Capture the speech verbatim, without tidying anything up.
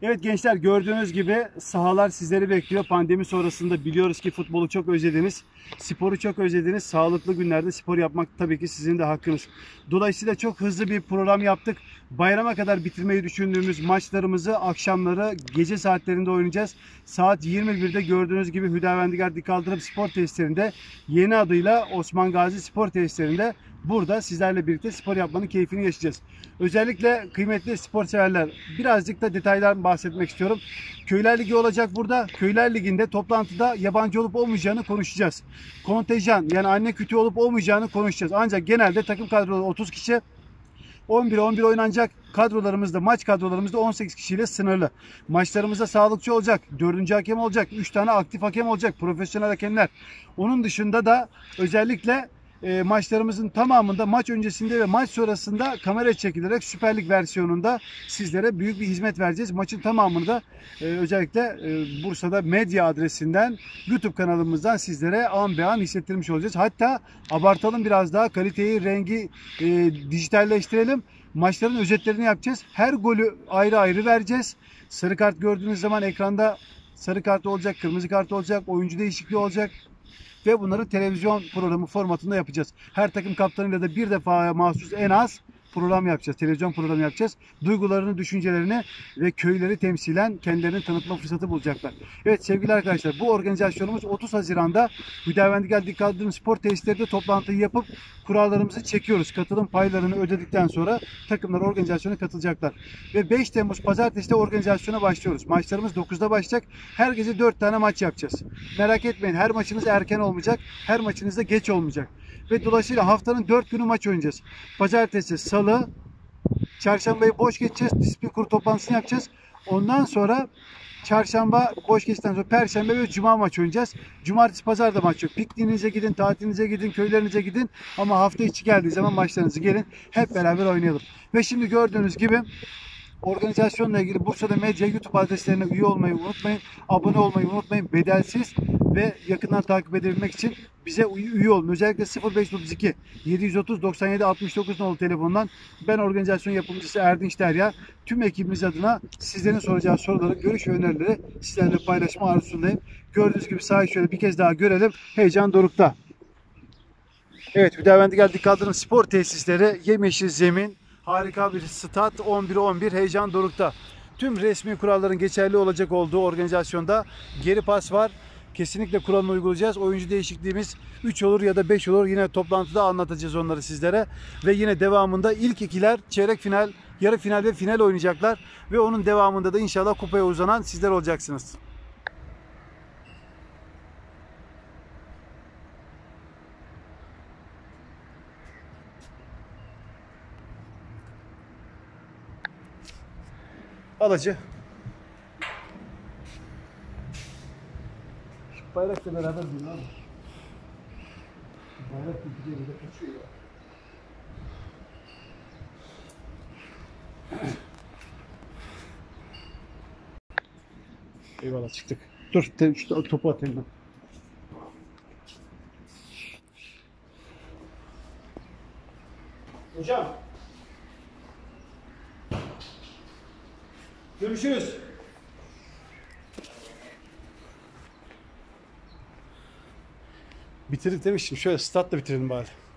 Evet gençler, gördüğünüz gibi sahalar sizleri bekliyor. Pandemi sonrasında biliyoruz ki futbolu çok özlediniz. Sporu çok özlediniz. Sağlıklı günlerde spor yapmak tabii ki sizin de hakkınız. Dolayısıyla çok hızlı bir program yaptık. Bayrama kadar bitirmeyi düşündüğümüz maçlarımızı akşamları gece saatlerinde oynayacağız. Saat yirmi birde gördüğünüz gibi Hüdavendigar Dikaldırım Spor Tesislerinde, yeni adıyla Osman Gazi Spor Tesislerinde burada sizlerle birlikte spor yapmanın keyfini yaşayacağız. Özellikle kıymetli spor severler, birazcık da detaylardan bahsetmek istiyorum. Köyler Ligi olacak burada. Köyler Ligi'nde toplantıda yabancı olup olmayacağını konuşacağız. Kontenjan, yani anne kütüğü olup olmayacağını konuşacağız. Ancak genelde takım kadroları otuz kişi, on bir on bir oynanacak. Kadrolarımızda, maç kadrolarımızda on sekiz kişiyle sınırlı. Maçlarımızda sağlıkçı olacak, dördüncü hakem olacak, üç tane aktif hakem olacak, profesyonel hakemler. Onun dışında da özellikle E, maçlarımızın tamamında maç öncesinde ve maç sonrasında kamera çekilerek Süper Lig versiyonunda sizlere büyük bir hizmet vereceğiz. Maçın tamamını da e, özellikle e, Bursa'da medya adresinden, YouTube kanalımızdan sizlere an be an hissettirmiş olacağız. Hatta abartalım biraz daha, kaliteyi, rengi e, dijitalleştirelim. Maçların özetlerini yapacağız. Her golü ayrı ayrı vereceğiz. Sarı kart gördüğünüz zaman ekranda sarı kart olacak, kırmızı kart olacak, oyuncu değişikliği olacak. Ve bunları televizyon programı formatında yapacağız. Her takım kaptanıyla da bir defa mahsus en az program yapacağız. Televizyon programı yapacağız. Duygularını, düşüncelerini ve köyleri temsilen kendilerini tanıtma fırsatı bulacaklar. Evet sevgili arkadaşlar, bu organizasyonumuz otuz Haziran'da Hüdavendigar Dikaldırım Spor Tesislerinde toplantıyı yapıp kurallarımızı çekiyoruz. Katılım paylarını ödedikten sonra takımlar organizasyona katılacaklar. Ve beş Temmuz Pazartesi de organizasyona başlıyoruz. Maçlarımız dokuzda başlayacak. Her gece dört tane maç yapacağız. Merak etmeyin, her maçınız erken olmayacak. Her maçınız da geç olmayacak. Ve dolayısıyla haftanın dört günü maç oynayacağız. Pazartesi, salı, çarşambayı boş geçeceğiz. Disiplin kurulu toplantısını yapacağız. Ondan sonra çarşamba boş geçtikten sonra perşembe ve cuma maç oynayacağız. Cumartesi, pazar da maç yok. Pikniğinize gidin, tatilinize gidin, köylerinize gidin. Ama hafta içi geldiği zaman maçlarınızı gelin. Hep beraber oynayalım. Ve şimdi gördüğünüz gibi organizasyonla ilgili Bursa'da Medya YouTube adreslerine üye olmayı unutmayın. Abone olmayı unutmayın. Bedelsiz ve yakından takip edebilmek için bize üye olun. Özellikle sıfır beş otuz iki yedi yüz otuz doksan yedi altmış dokuz nolu telefondan ben organizasyon yapımcısı Erdinç Derya. Tüm ekibimiz adına sizlerin soracağı soruları, görüş ve önerileri sizlerle paylaşma arzusundayım. Gördüğünüz gibi sahayı şöyle bir kez daha görelim. Heyecan dorukta. Evet, Hüdavendigar Dikaldırım Spor Tesisleri, yemyeşil zemin, harika bir stat, on bir on bir, heyecan dorukta. Tüm resmi kuralların geçerli olacak olduğu organizasyonda geri pas var. Kesinlikle kuralını uygulayacağız. Oyuncu değişikliğimiz üç olur ya da beş olur. Yine toplantıda anlatacağız onları sizlere. Ve yine devamında ilk ikiler çeyrek final, yarı final ve final oynayacaklar. Ve onun devamında da inşallah kupaya uzanan sizler olacaksınız. Alacı. Bayrakla beraber değil abi. Bayrak bir de kaçıyor ya. Eyvallah, çıktık. Dur, şu topu atayım ben. Hocam. Görüşürüz. Bitirdik değil mi şimdi? Şöyle statla bitirelim bari.